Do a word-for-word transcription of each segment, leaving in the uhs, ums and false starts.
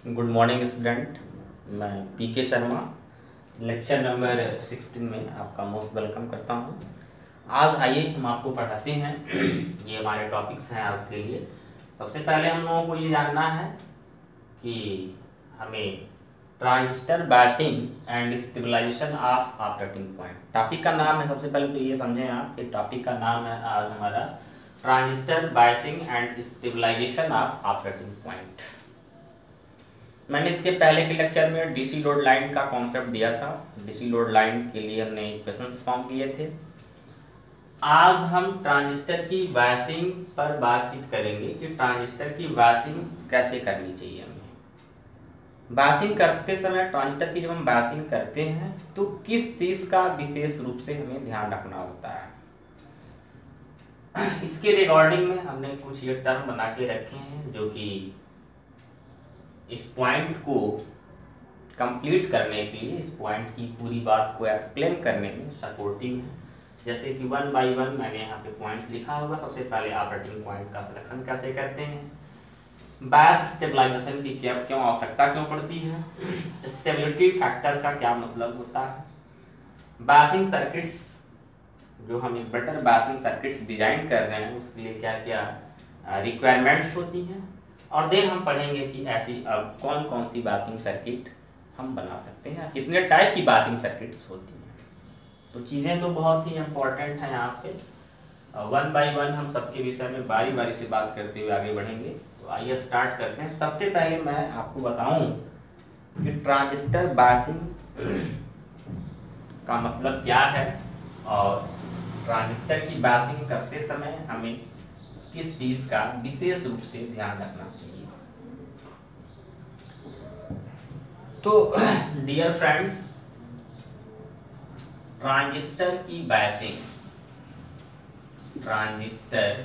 Good morning student, मैं P K Sharma lecture number sixteen में आपका मोस्ट वेलकम करता हूं। आज आइए हम आपको पढ़ाते हैं। ये हमारे टॉपिक्स हैं आज के लिए। सबसे पहले हम लोगों को ये जानना है कि हमें transistor biasing and stabilization of operating point, topic का नाम है। सबसे पहले तो ये समझें आप कि टॉपिक का नाम है आज हमारा transistor biasing and stabilization of operating point. मैंने इसके पहले के लेक्चर में डीसी लोड लाइन का कॉन्सेप्ट दिया था। डीसी लोड लाइन के लिए हमने क्वेश्चंस फॉर्म किए थे। आज हम ट्रांजिस्टर की बायसिंग पर बातचीत करेंगे कि ट्रांजिस्टर की बायसिंग कैसे करनी चाहिए हमें। बायसिंग करते समय ट्रांजिस्टर की जब हम बायसिंग करते हैं तो किस चीज का विशेष रूप से हमें ध्यान रखना होता है। इसके रिकॉर्डिंग में हमने कुछ ये टर्म बना के रखे हैं जो कि इस पॉइंट को कंप्लीट करने के लिए, इस पॉइंट की पूरी बात को एक्सप्लेन करने में सपोर्टिंग है। जैसे कि वन बाय वन मैंने यहाँ पे पॉइंट्स लिखा होगा। सबसे पहले ऑपरेटिंग पॉइंट का सिलेक्शन कैसे करते हैं, बायस स्टेबलाइजेशन की क्या क्यों आवश्यकता क्यों पड़ती है, स्टेबिलिटी फैक्टर का क्या मतलब होता है, बायसिंग सर्किट्स जो हम एक बेटर बायसिंग सर्किट्स डिजाइन कर रहे हैं उसके लिए क्या क्या रिक्वायरमेंट्स होती हैं, और देन हम पढ़ेंगे कि ऐसी अब कौन कौन सी बायसिंग सर्किट हम बना सकते हैं, कितने टाइप की बायसिंग सर्किट्स होती हैं। तो चीज़ें तो बहुत ही इम्पोर्टेंट हैं यहाँ पे। वन बाय वन हम सबके विषय में बारी बारी से बात करते हुए आगे बढ़ेंगे। तो आइए स्टार्ट करते हैं। सबसे पहले मैं आपको बताऊं कि ट्रांजिस्टर बायसिंग का मतलब क्या है और ट्रांजिस्टर की बायसिंग करते समय हमें किस चीज का विशेष रूप से ध्यान रखना चाहिए। तो डियर फ्रेंड्स, ट्रांजिस्टर की बायसिंग, ट्रांजिस्टर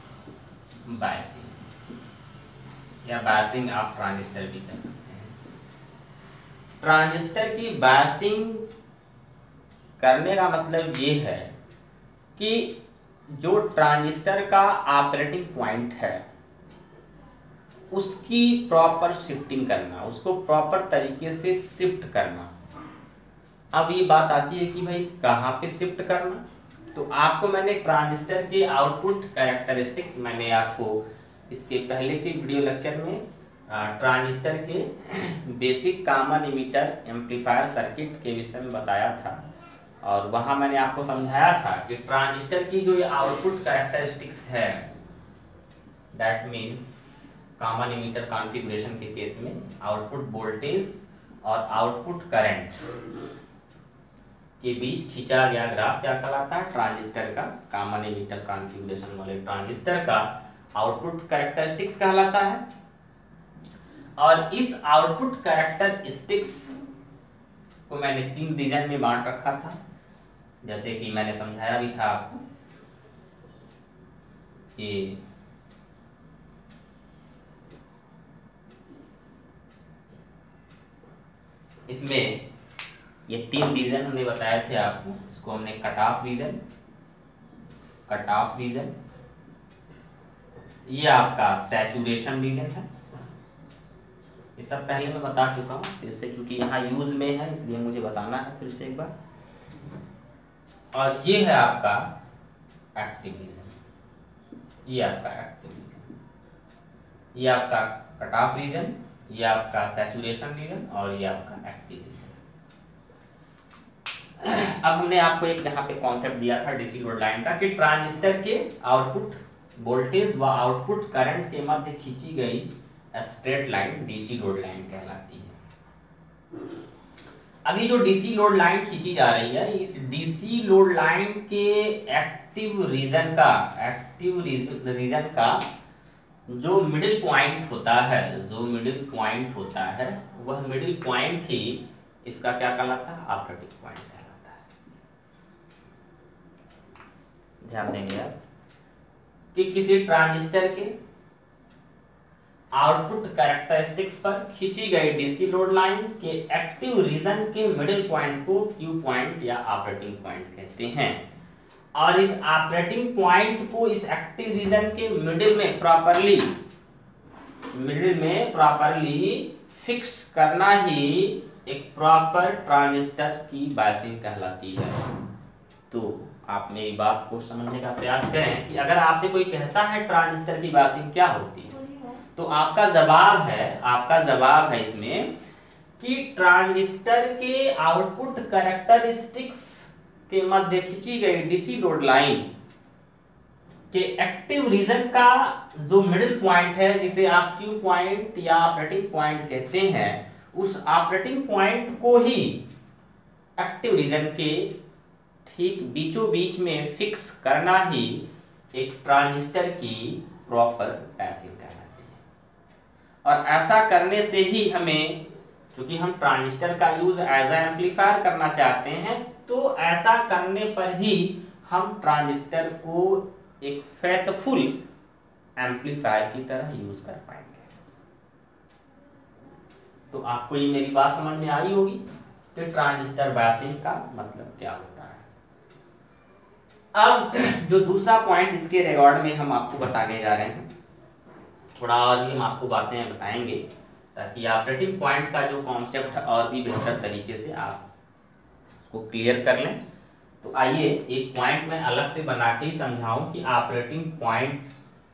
बायसिंग या बायसिंग आप ट्रांजिस्टर भी कह सकते हैं। ट्रांजिस्टर की बायसिंग करने का मतलब ये है कि जो ट्रांजिस्टर का ऑपरेटिंग पॉइंट है उसकी प्रॉपर शिफ्टिंग करना, उसको प्रॉपर तरीके से शिफ्ट करना। अब ये बात आती है कि भाई कहाँ पे शिफ्ट करना। तो आपको मैंने ट्रांजिस्टर के आउटपुट कैरेक्टरिस्टिक्स, मैंने आपको इसके पहले के वीडियो लेक्चर में ट्रांजिस्टर के basic common emitter amplifier circuit के विषय में बताया था, और वहां मैंने आपको समझाया था कि ट्रांजिस्टर की जो ये आउटपुट कैरेक्टरिस्टिक्स है, that means common emitter configuration के केस में आउटपुट वोल्टेज और आउटपुट करंट के बीच खींचा गया ग्राफ क्या कहलाता है, ट्रांजिस्टर का कॉमन इमीटर कॉन्फ़िगरेशन वाले ट्रांजिस्टर का आउटपुट कैरेक्टरिस्टिक्स कहलाता है। और इस आउटपुट कैरेक्टरिस्टिक्स को मैंने तीन रीजन में बांट रखा था, जैसे कि मैंने समझाया भी था आपको कि इसमें ये तीन रीजन हमने बताए थे आपको। इसको हमने cut off region, cut off region, ये आपका सैचुरेशन रीजन है। ये सब पहले मैं बता चुका हूँ, फिर से चूंकि यहाँ यूज में है इसलिए मुझे बताना है फिर से एक बार। और ये है आपका एक्टिव रीजन, ये आपका एक्टिव रीजन, ये आपका कट ऑफ रीजन, ये आपका सैचुरेशन रीजन और ये आपका एक्टिव रीजन। अब हमने आपको एक यहाँ पे कॉन्सेप्ट दिया था डीसी लोड लाइन का कि ट्रांजिस्टर के आउटपुट वोल्टेज व आउटपुट करंट के मध्य खींची गई straight line DC load line कहलाती है। अभी जो डीसी लोड लाइन खींची जा रही है, इस डीसी लोड लाइन के एक्टिव रीजन का, एक्टिव रीजन का जो मिडिल पॉइंट होता है, जो मिडिल पॉइंट होता है वह मिडिल पॉइंट ही इसका क्या कहलाता है, ऑपरेटिंग पॉइंट कहलाता है। ध्यान देंगे आप कि किसी ट्रांजिस्टर के आउटपुट कैरेक्टरिस्टिक्स पर खींची गई डीसी लोड लाइन के एक्टिव रीजन के मिडिल पॉइंट को क्यू पॉइंट या ऑपरेटिंग पॉइंट कहते हैं। और इस ऑपरेटिंग पॉइंट को इस एक्टिव रीजन के मिडिल में प्रॉपरली मिडिल में प्रॉपरली फिक्स करना ही एक प्रॉपर ट्रांजिस्टर की बायसिंग कहलाती है। तो आप मेरी बात को समझने का प्रयास करें कि अगर आपसे कोई कहता है ट्रांजिस्टर की बायसिंग क्या होती है, तो आपका जवाब है आपका जवाब है इसमें कि ट्रांजिस्टर के आउटपुट कैरेक्टरिस्टिक्स के मध्य खींची गई डीसी लोड लाइन के एक्टिव रीजन का जो मिडिल पॉइंट है, जिसे आप क्यू पॉइंट या ऑपरेटिंग पॉइंट कहते हैं, उस ऑपरेटिंग पॉइंट को ही एक्टिव रीजन के ठीक बीचों बीच में फिक्स करना ही एक ट्रांजिस्टर की प्रॉपर बायसिंग कहलाती है। और ऐसा करने से ही हमें, क्योंकि हम ट्रांजिस्टर का यूज एज ए एम्पलीफायर करना चाहते हैं, तो ऐसा करने पर ही हम ट्रांजिस्टर को एक फेथफुल एम्पलीफायर की तरह यूज कर पाएंगे। तो आपको ये मेरी बात समझ में आई होगी कि ट्रांजिस्टर बायसिंग का मतलब क्या होता है। अब जो दूसरा पॉइंट इसके रिकॉर्ड में हम आपको बताने जा रहे हैं, थोड़ा और भी हम आपको बातें बताएंगे ताकि ऑपरेटिंग पॉइंट का जो कॉन्सेप्ट है और भी बेहतर तरीके से आप उसको क्लियर कर लें। तो आइए एक पॉइंट मैं अलग से बना के ही समझाऊं कि ऑपरेटिंग पॉइंट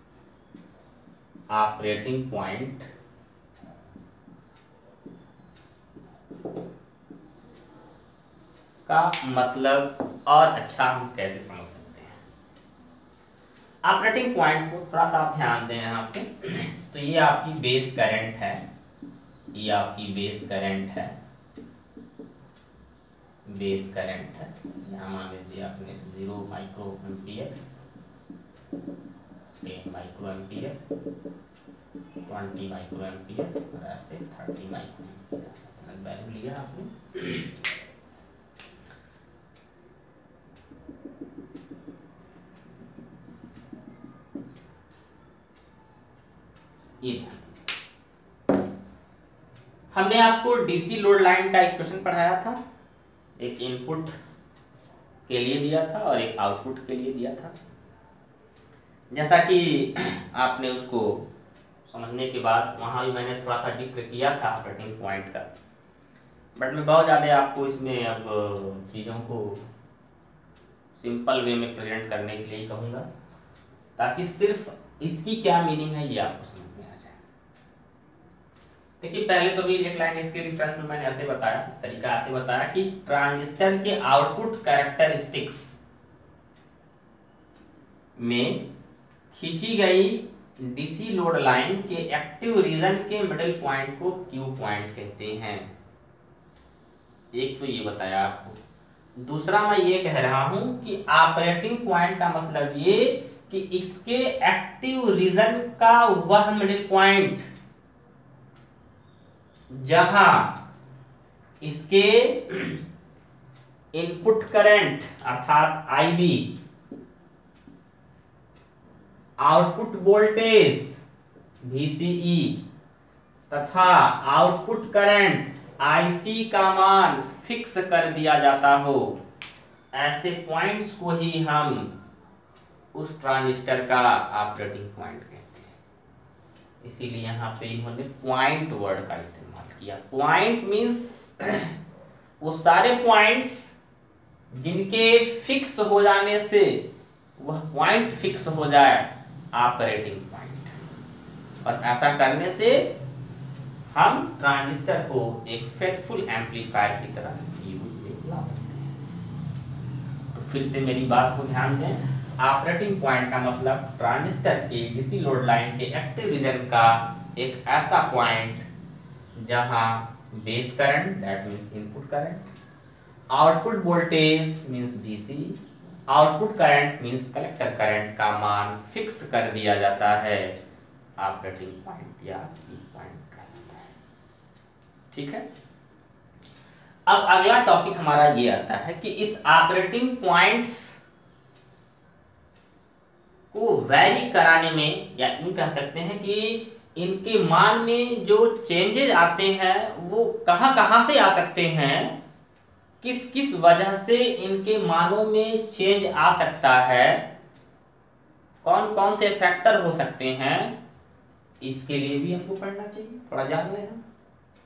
ऑपरेटिंग पॉइंट का मतलब और अच्छा हम कैसे समझ सकते हैं। ऑपरेटिंग पॉइंट को थोड़ा सा आप ध्यान दें यहाँ पे। तो ये आपकी बेस करंट है, ये आपकी बेस करंट है बेस करंट है यहाँ मान लीजिए आपने zero micro ampere, ten micro ampere, twenty micro ampere और ऐसे थर्टी माइक्रो एम्पियर वैल्यू लिया आपने। ये हमने आपको डीसी लोड लाइन का एक क्वेश्चन पढ़ाया था, एक इनपुट के लिए दिया था और एक आउटपुट के लिए दिया था। जैसा कि आपने उसको समझने के बाद वहां भी मैंने थोड़ा सा जिक्र किया था ऑपरेटिंग पॉइंट का, बट मैं बहुत ज़्यादा आपको इसमें अब चीज़ों को सिंपल वे में प्रेजेंट करने के लिए कहूँगा, ताकि सिर्फ इसकी क्या मीनिंग है ये आपको समझ में आ जाए। देखिए पहले तो भी एक लाइन इसके रेफरेंस में मैंने ऐसे बताया, तरीका ऐसे बताया कि ट्रांजिस्टर के आउटपुट कैरेक्टरिस्टिक्स में खींची गई डीसी लोड लाइन के एक्टिव रीजन के मिडिल पॉइंट को क्यू पॉइंट कहते हैं। एक तो ये बताया आपको। दूसरा मैं ये कह रहा हूं कि ऑपरेटिंग पॉइंट का मतलब ये कि इसके एक्टिव रीजन का वह मिडिल पॉइंट जहां इसके इनपुट करंट अर्थात I B, output voltage V C E तथा आउटपुट करंट आई सी का मान फिक्स कर दिया जाता हो, ऐसे पॉइंट्स को ही हम उस ट्रांजिस्टर का ऑपरेटिंग पॉइंट कहते हैं। इसीलिए यहाँ पे इन्होंने पॉइंट वर्ड का इस्तेमाल किया। पॉइंट मींस वो सारे पॉइंट्स जिनके फिक्स हो जाने से वह पॉइंट फिक्स हो जाए ऑपरेटिंग पॉइंट, और ऐसा करने से हम ट्रांजिस्टर को एक फेथफुल एम्पलीफायर की तरह यूज में ला सकते हैं। तो फिर से मेरी बात को ध्यान दें, ऑपरेटिंग पॉइंट का मतलब ट्रांजिस्टर के डीसी लोड लाइन के एक्टिव रीजन का एक ऐसा पॉइंट जहां base current that means input current, output voltage means DC, output current means collector current का मान फिक्स कर दिया जाता है, ऑपरेटिंग पॉइंट या की पॉइंट कहलाता है। ठीक है। अब अगला टॉपिक हमारा ये आता है कि इस ऑपरेटिंग पॉइंट्स को वैरी कराने में, या यूं कह सकते हैं कि इनके मान में जो चेंजेस आते हैं वो कहां कहां से आ सकते हैं, किस किस वजह से इनके मानों में चेंज आ सकता है, कौन कौन से फैक्टर हो सकते हैं, इसके लिए भी हमको पढ़ना चाहिए, थोड़ा जान लें हम।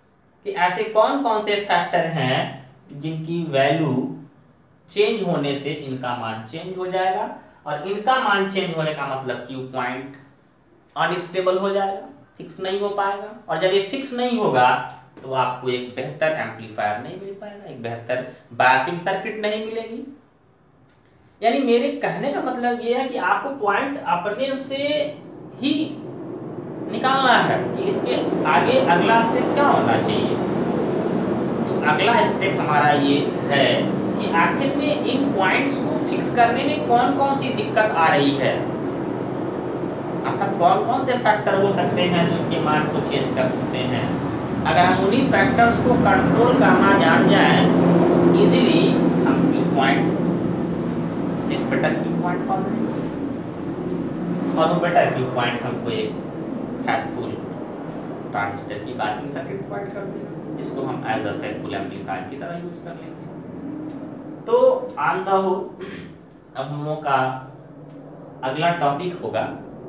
कि ऐसे कौन कौन से फैक्टर हैं जिनकी वैल्यू चेंज होने से इनका मान चेंज हो जाएगा, और इनका मान चेंज होने का मतलब क्यू पॉइंट अनस्टेबल हो जाएगा, फिक्स नहीं हो पाएगा। और जब ये फिक्स नहीं होगा तो आपको एक बेहतर एम्पलीफायर नहीं मिल पाएगा, एक बेहतर बायसिंग सर्किट नहीं मिलेगी। यानी मेरे कहने का मतलब ये है कि आपको पॉइंट अपने से ही निकालना है कि इसके आगे अगला स्टेप क्या होना चाहिए। तो अगला स्टेप हमारा ये है कि आखिर में इन पॉइंट्स को फिक्स करने में कौन कौन सी दिक्कत आ रही है, अर्थात कौन कौन से फैक्टर हो सकते हैं जो इनके मान को चेंज कर सकते हैं। अगर हम उन्हीं फैक्टर्स को कंट्रोल करना जान जाएं तो इजीली हम क्यू पॉइंट एक बेटर क्यू पॉइंट पा लेंगे, और वो बेटर क्यू पॉइंट हमको एक फेथफुल ट्रांजिस्टर की बायसिंग सर्किट प्रोवाइड कर देगा, जिसको हम एज अ फेथफुल एम्पलीफायर की तरह यूज कर लेंगे। तो ऑन द होल अब हम लोगों का अगला टॉपिक होगा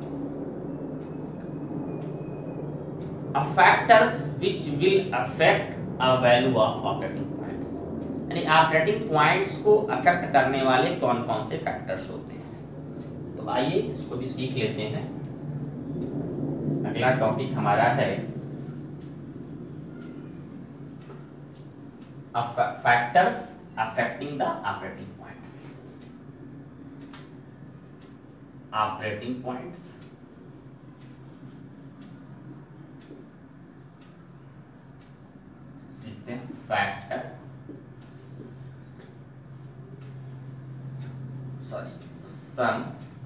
factors which will affect a value of operating points, यानी ऑपरेटिंग पॉइंट्स को अफेक्ट करने वाले कौन कौन से फैक्टर्स होते हैं। तो आइए इसको भी सीख लेते हैं। अगला टॉपिक हमारा है factors affecting the operating points. Operating points factor sorry some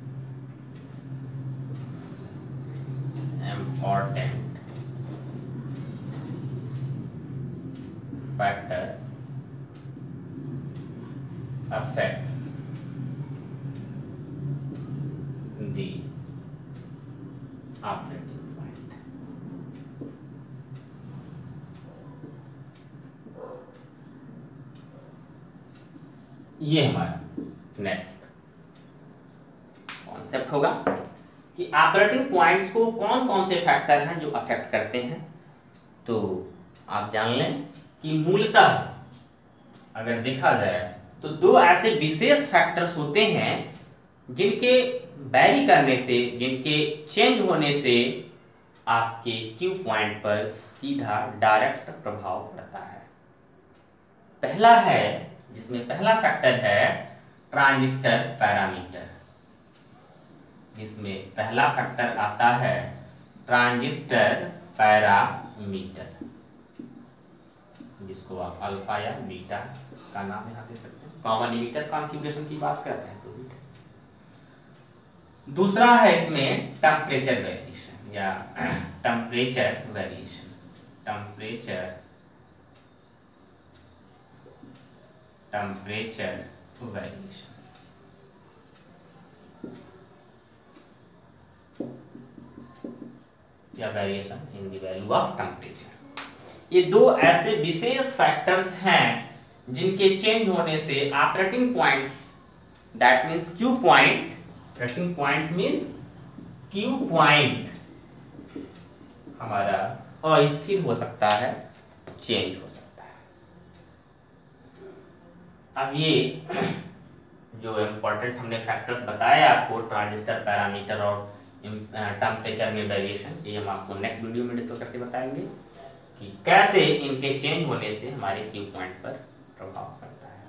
important factor affects the operating point। ये हमारा नेक्स्ट कॉन्सेप्ट होगा कि ऑपरेटिंग पॉइंट्स को कौन कौन से फैक्टर हैं जो अफेक्ट करते हैं। तो आप जान लें कि मूलतः अगर देखा जाए तो दो ऐसे विशेष फैक्टर्स होते हैं जिनके वैरी करने से, जिनके चेंज होने से आपके क्यू पॉइंट पर सीधा डायरेक्ट प्रभाव पड़ता है। पहला है, जिसमें पहला फैक्टर है ट्रांजिस्टर पैरामीटर। जिसमें पहला फैक्टर आता है ट्रांजिस्टर पैरामीटर, जिसको आप अल्फा या बीटा का नाम यहाँ दे सकते हैं। कॉमन इमीटर कॉन्फ़िगरेशन की बात कर रहे हैं तो बीटा। दूसरा है इसमें टेम्परेचर वेरिएशन या temperature variation temperature temperature variation या variation in the value of temperature. ये दो ऐसे विशेष फैक्टर्स हैं जिनके चेंज होने से operating points, that means Q point, operating points means Q point हमारा अस्थिर हो सकता है, चेंज हो सकता है। अब ये जो इम्पोर्टेंट हमने फैक्टर्स बताए आपको, ट्रांजिस्टर पैरामीटर और टेम्परेचर में वेरिएशन, ये हम आपको नेक्स्ट वीडियो में डिस्कस करके बताएंगे कि कैसे इनके चेंज होने से हमारे क्यू पॉइंट पर प्रभाव पड़ता है।